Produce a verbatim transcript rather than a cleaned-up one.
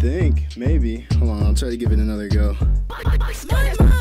think, maybe. Hold on, I'll try to give it another go.